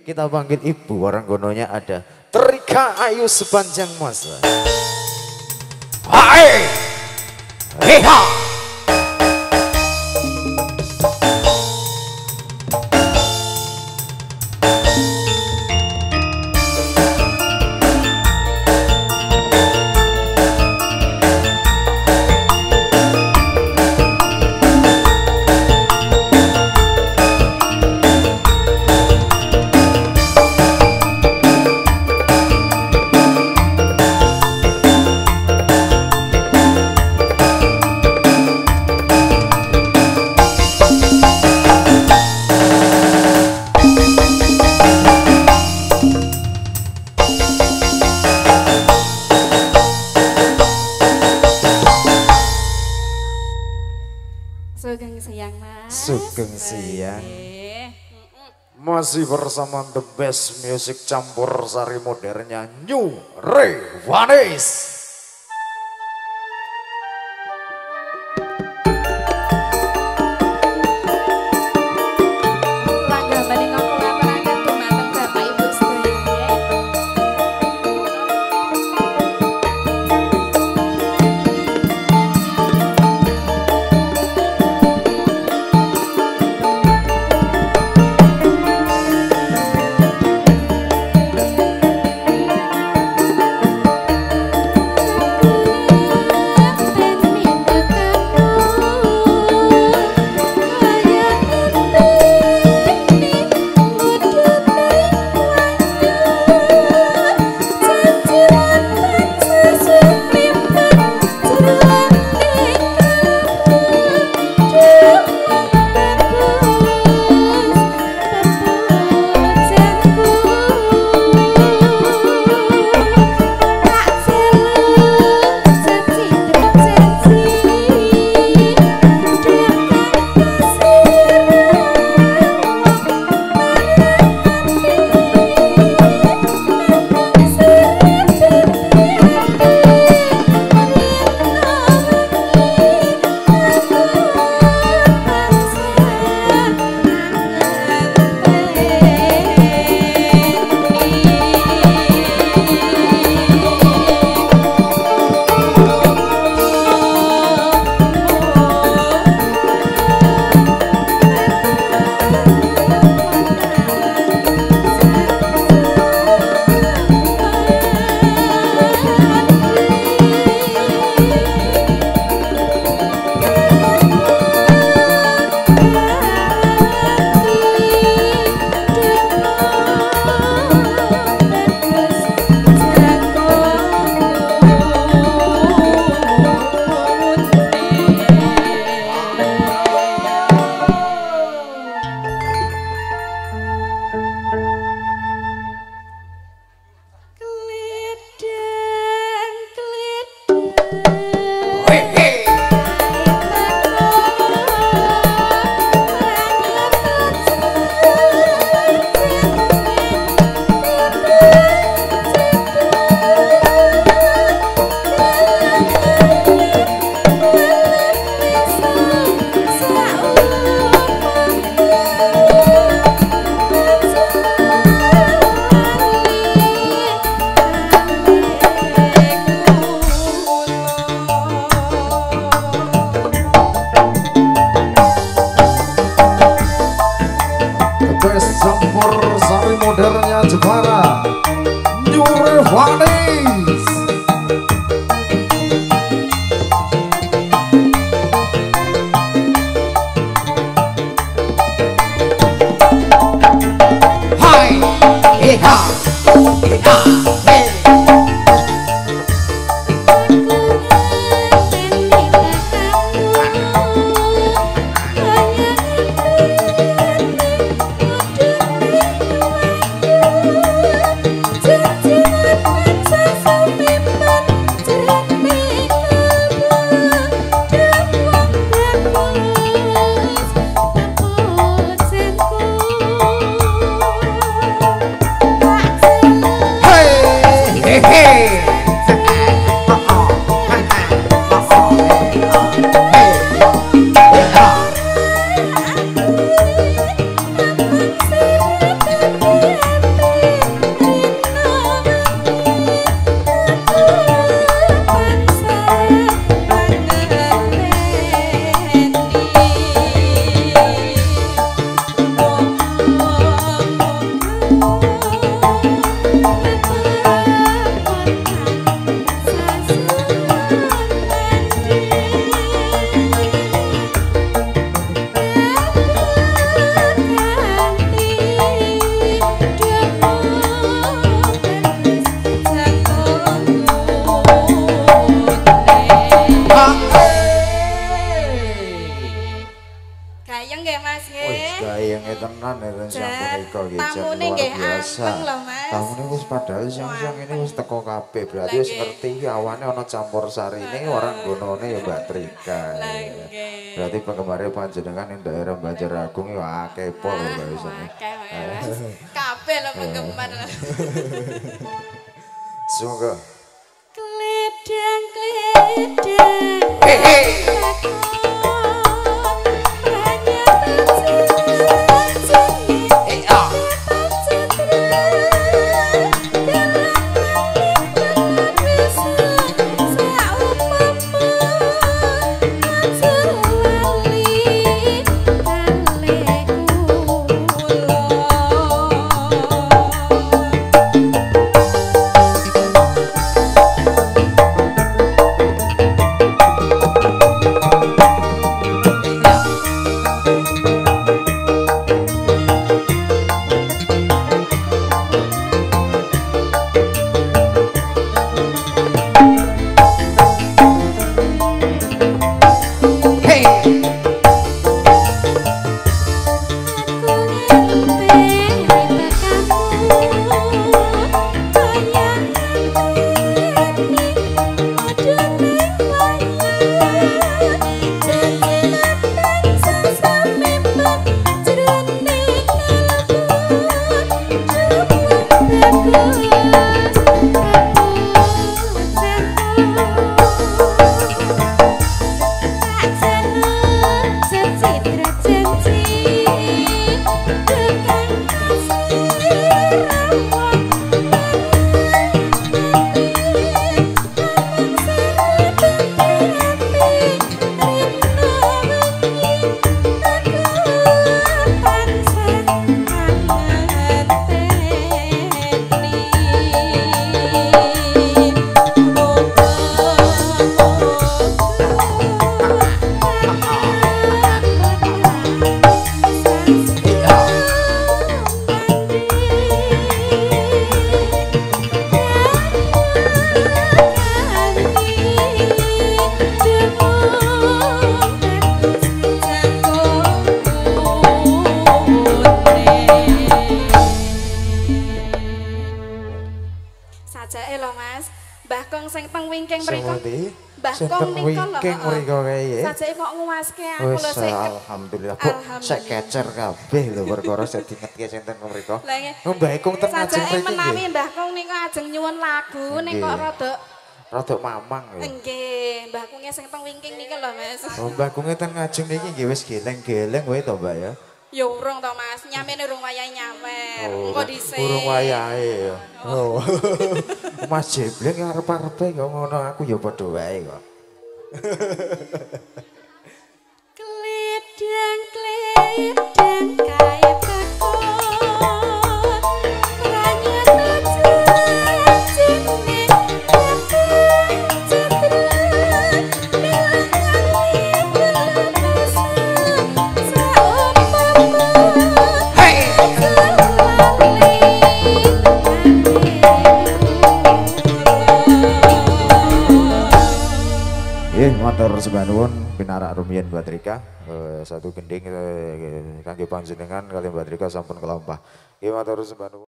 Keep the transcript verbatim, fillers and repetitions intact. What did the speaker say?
kita panggil ibu, orang gononya ada Terika Ayu sepanjang masa. Hai, heha. Sugeng siang Mas. Sugeng siang. Masih bersama the best music campur sari modernnya New Revanis. Campur sari modernnya Jepara New Revanis. Hai, heha, heha, hey. Jangan Trika nggih jan Tamune luar nggih biasa. anteng lho, Mas. Tamune wis padahal siang-siang ini wis teko kabeh. Berarti wis ngerti iki awane ana campur sarine orang gonone ya Mbak Trika. Berarti penggemarnya panjenengan ing daerah Banjaragung ya akeh pol lho wis. Kabeh lho penggemar. Semoga Kledang kledang. Hehe. Sajake lho Mas, Mbah Kong sing teng wingking mriku. Mbah Sing Kong teng niku lho. wingking mriku kae ya. Sajake kok nguwaske aku Wis lho sik. alhamdulillah Bu, sek kecer kabeh lho perkara sing dingetke sing teng mriku. Lah nggih. Oh Mbah Kong teng ajeng Sajake mriki menawi nggih. Mbah Kong niku ajeng nyuwun lagu ning kok rada Rada mamang ya. nggih, Mbah Kong sing teng wingking niku lho Mas. Oh Mbah Kong teng ajeng niki nggih wis geleng-geleng wae to Mbak ya. Ya urung to Mas, nyamene urung wayahe nyawer. Oh, Engko dhisik. urung wayahe ya. Oh. Mas Jebleng ya arep-arepe kok ngono aku ya padha wae kok. Kledang kledang kaya kakon ranyet cacine cetran Nggih, matur sembah nuwun pinarak rumiyin Mbak Trika. Eh, satu gending eh, kangge panjenengan kali Mbak Trika sampun kelampah. Nggih, matur sembah nuwun.